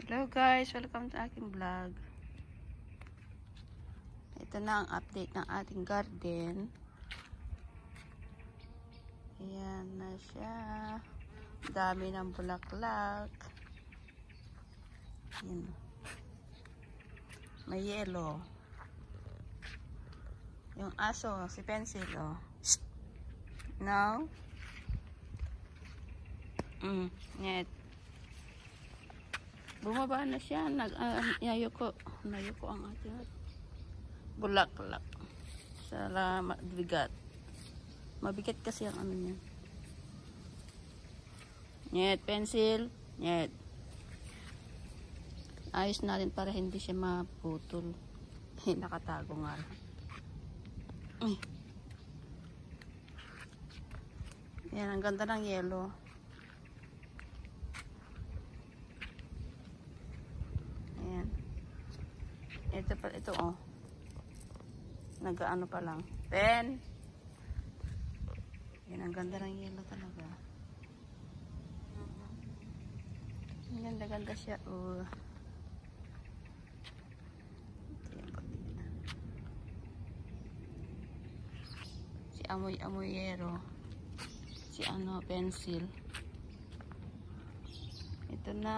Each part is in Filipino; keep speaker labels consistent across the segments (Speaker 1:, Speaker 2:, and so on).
Speaker 1: Hello guys, welcome to aking vlog. Ito na ang update ng ating garden. Ayan na siya. Dami ng bulaklak. Ayan. May yellow. Yung aso, si Pencil, oh. No? Net. Bumaba na siya. Nayuko ang ating bulaklak. Salamat, bigat. Mabigat kasi ang ano niya. Net, Pencil. Net. Ayos natin para hindi siya maputol. Nakatago nga lang. Yan, ang ganda ng yellow. Ayan. Ito oh. Nag-ano pa lang. Pen. Yan, ang ganda ng yellow talaga. Ang ganda-ganda siya. Oh. Si amoy-amoyero. Si ano, Pencil. Ito na.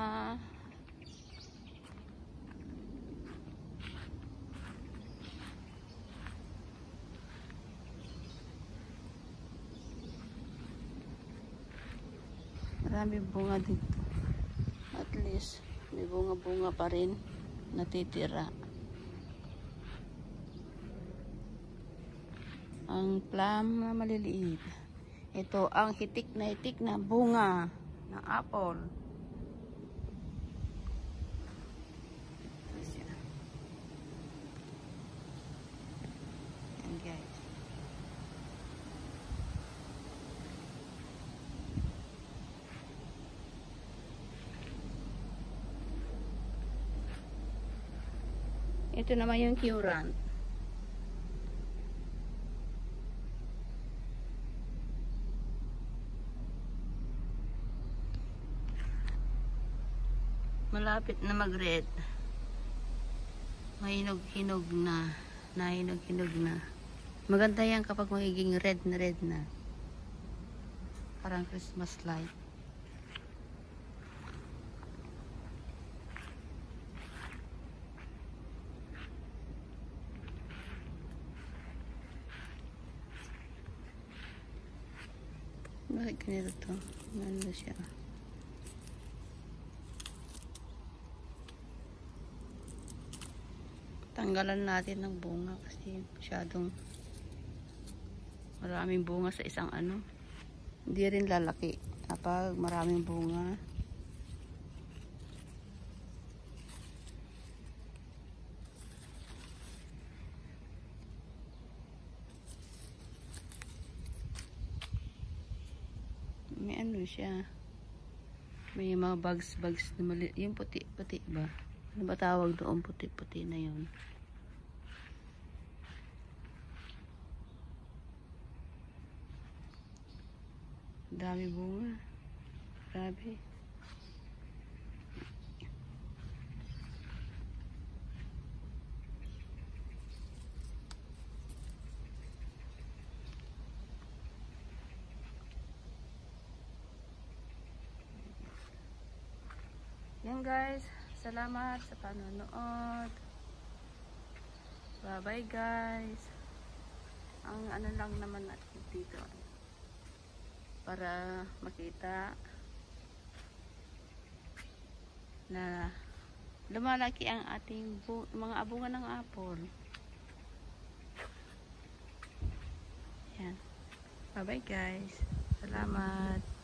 Speaker 1: Marami bunga dito. At least, may bunga-bunga pa rin natitira. Ang plum na maliliit. Ito ang hitik na bunga ng apple. Yan guys. Ito naman yung currant. Malapit na mag-red. Mahinog-hinog na. Nahinog-hinog na. Maganda yan kapag magiging red na. Parang Christmas light. Bakit ganito to? Ganda siya. Tanggalan natin ng bunga kasi masyadong maraming bunga sa isang ano. Hindi rin lalaki kapag maraming bunga. May ano siya. May mga bugs na mali. Yung puti ba? Ano ba tawag doon? Puti na yun. Dami bunga. Grabe. Yan guys. Salamat sa panonood. Bye bye guys. Ang ano lang naman natin dito para makita na lumalaki ang ating mga abungan ng apple. Yan. Bye bye guys. Salamat.